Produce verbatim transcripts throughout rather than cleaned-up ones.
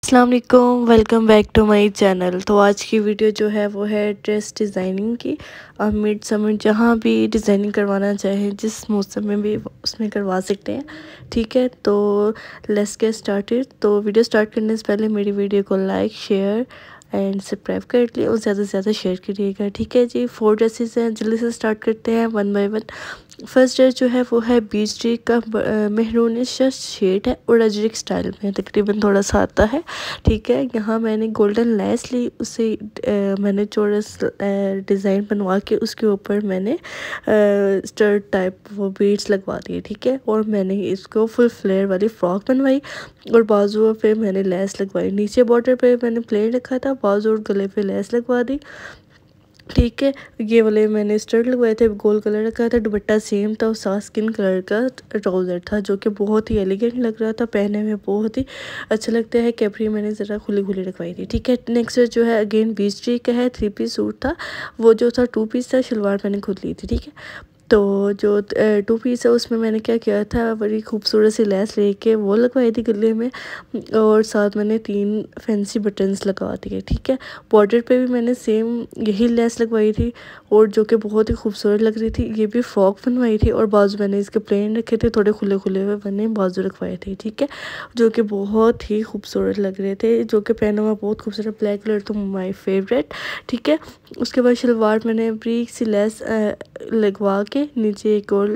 अस्सलाम वालेकुम, welcome back to my channel. तो आज की वीडियो जो है वो है ड्रेस डिज़ाइनिंग की। आप मिड समर जहाँ भी डिज़ाइनिंग करवाना चाहें, जिस मौसम में भी उसमें करवा सकते हैं। ठीक है, तो लेट्स गेट स्टार्टेड। तो वीडियो स्टार्ट करने से पहले मेरी वीडियो को लाइक, शेयर एंड सब्सक्राइब कर लिए और ज़्यादा से ज़्यादा शेयर करिएगा। ठीक है जी, फोर ड्रेसेस हैं, जल्दी से स्टार्ट करते हैं one by one. First dress जो है वो है बीच डी का मेहरूनिश शेड है और अजरक स्टाइल में तकरीबन थोड़ा सा आता है। ठीक है, यहाँ मैंने गोल्डन लेस ली, उसे आ, मैंने चौरस डिज़ाइन बनवा के उसके ऊपर मैंने स्टर्ट टाइप वो बीड्स लगवा दिए। ठीक है, और मैंने इसको फुल फ्लेयर वाली फ्रॉक बनवाई और बाजुओं पे मैंने लेस लगवाई। नीचे बॉर्डर पे मैंने प्लेन रखा था, बाजू और गले पे लेस लगवा दी। ठीक है, ये वाले मैंने स्टर्ट लगवाए थे, गोल्ड कलर रखा था, दुपट्टा सेम था और साथ स्किन कलर का ट्राउज़र था जो कि बहुत ही एलिगेंट लग रहा था, पहने में बहुत ही अच्छा लगता है। कैपरी मैंने ज़रा खुली खुली रखवाई थी। ठीक है, नेक्स्ट जो है अगेन बीच ट्री का है, थ्री पीस सूट था, वो जो था टू पीस था, शलवार मैंने खुद ली थी। ठीक है, तो जो टू पीस है उसमें मैंने क्या किया था, बड़ी खूबसूरत सी लेस लेके वो लगवाई थी गले में और साथ मैंने तीन फैंसी बटन्स लगा दिए। ठीक है, बॉर्डर पे भी मैंने सेम यही लेस लगवाई थी और जो कि बहुत ही खूबसूरत लग रही थी। ये भी फ्रॉक बनवाई थी और बाजू मैंने इसके प्लेन रखे थे, थोड़े खुले खुले हुए मैंने बाजू रखवाए थे। ठीक है, जो कि बहुत ही खूबसूरत लग रहे थे, जो कि पहना हुआ बहुत खूबसूरत, ब्लैक कलर तो माई फेवरेट। ठीक है, उसके बाद शलवार मैंने ब्रीक सी लेस लगवा के नीचे एक और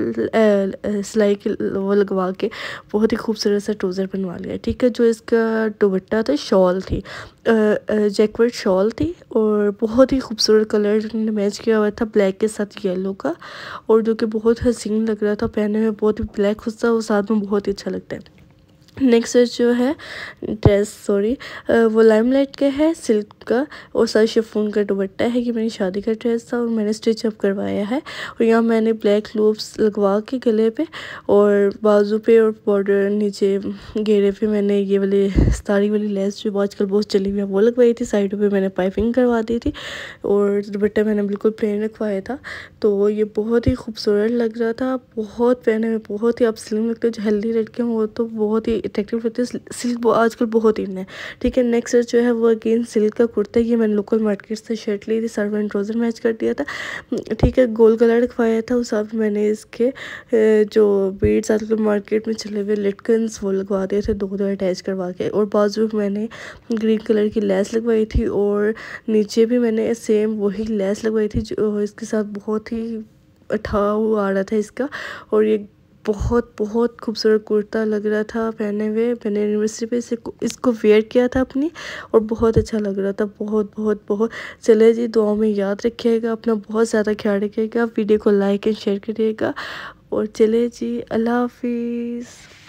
सिलाई की वो लगवा के बहुत ही खूबसूरत सा ट्राउज़र बनवा लिया। ठीक है, जो इसका दुपट्टा था शॉल थी, जैकवर्ड शॉल थी और बहुत ही खूबसूरत कलर मैच किया हुआ था ब्लैक के साथ येलो का, और जो कि बहुत हसीन लग रहा था, पहने में बहुत ही ब्लैक खुद था, वो साथ में बहुत ही अच्छा लगता है। नेक्स्ट जो है ड्रेस सॉरी वो लाइमलाइट का है, सिल्क का और साथ शिफॉन का दुपट्टा है। ये मेरी शादी का ड्रेस था और मैंने स्टिच अप करवाया है और यहाँ मैंने ब्लैक लूप्स लगवा के गले पे और बाजू पे और बॉर्डर नीचे घेरे पे मैंने ये वाली सितारी वाली लेस जो आजकल बहुत चली हुई है वो लगवाई थी। साइडों पे मैंने पाइपिंग करवा दी थी और दुपट्टा मैंने बिल्कुल प्लेन रखवाया था। तो ये बहुत ही खूबसूरत लग रहा था, बहुत पहने में बहुत ही आप स्लिम लगते हो, जो हेल्दी लड़के हों वो तो बहुत ही अट्रैक्टिव लगती है। सिल्क आजकल बहुत इन है। ठीक है, नेक्स्ट जो है वो अगेन सिल्क का कुर्ता, ये मैंने लोकल मार्केट से शर्ट ली थी, सर्व एंड ट्राउज़र मैच कर दिया था। ठीक है, गोल्ड कलर रखवाया था उस साथ मैंने इसके जो बीड्स आजकल मार्केट में चले हुए लटकन्स वो लगवा दिए थे, दो दो अटैच करवा के, और बाजू मैंने ग्रीन कलर की लेस लगवाई थी और नीचे भी मैंने सेम वही लेस लगवाई थी जो इसके साथ बहुत ही अठाऊ आ रहा था इसका। और ये बहुत बहुत खूबसूरत कुर्ता लग रहा था पहने हुए। मैंने यूनिवर्सिटी पे इसे इसको वेयर किया था अपनी और बहुत अच्छा लग रहा था, बहुत बहुत बहुत। चले जी, दुआ में याद रखिएगा, अपना बहुत ज़्यादा ख्याल रखिएगा, वीडियो को लाइक एंड शेयर करिएगा और चले जी, अल्लाह हाफिज़।